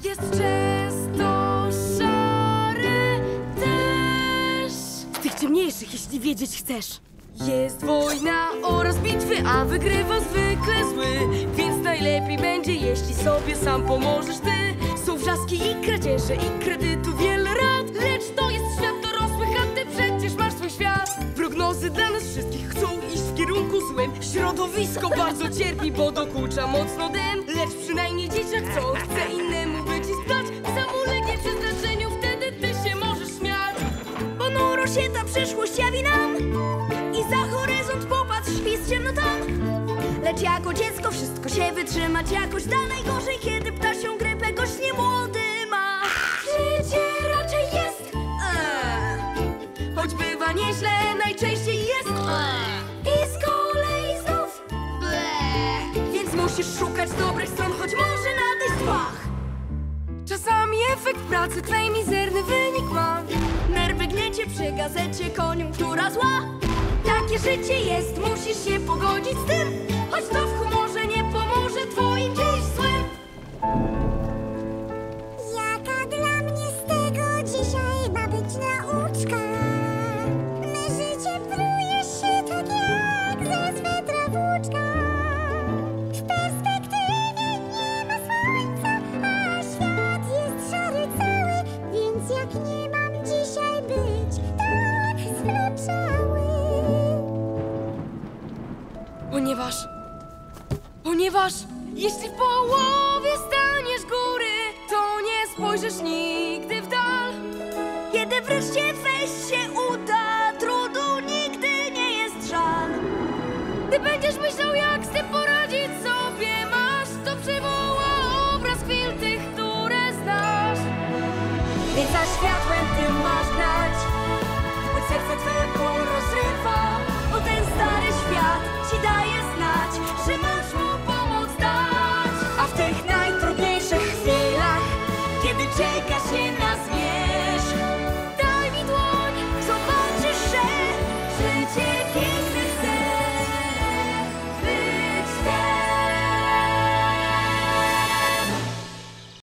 Jest często szary deszcz. Z tych ciemniejszych, jeśli wiedzieć chcesz. Jest wojna oraz bitwy, a wygrywa zwykle zły. Więc najlepiej będzie, jeśli sobie sam pomożesz ty. Są wrzaski i kradzieże i kredytu wiele rad. Lecz to jest świat dorosłych, a ty przecież masz swój świat. Prognozy dla nas wszystkich chcą iść w kierunku złym. Środowisko bardzo cierpi, bo dokucza mocno dym. Lecz przynajmniej dzieciak, co chce innemu być i spać, sam ulegnie przeznaczeniu, wtedy ty się możesz śmiać. Ponuro się ta przyszłość jawi nam i za horyzont popatrz, jest ciemno tam. Lecz jako dziecko wszystko się wytrzymać jakoś da. Najgorzej, kiedy ptasią grypę gość nie młody ma. Życie raczej jest choć bywa nieźle, najczęściej jest i z kolei znów więc musisz szukać dobrych stron, choć może nadejść pach. Czasami efekt pracy twej mizerny wynik ma. Nerwy gniecie przy gazecie, koniunktura zła. Takie życie jest, musisz się pogodzić z tym, choć to w humorze nie pomoże twoim dziś złym. Jaka dla mnie z tego dzisiaj ma być nauczka? Me życie pruje się tak jak ze swetra włóczka. W perspektywie nie ma słońca, a świat jest szary cały. Więc jak nie mam dzisiaj być tak zboczały. Ponieważ jeśli w połowie staniesz góry, to nie spojrzysz nigdy w dal. Kiedy wreszcie wejść się uda, trudu nigdy nie jest żal. Ty będziesz myśleć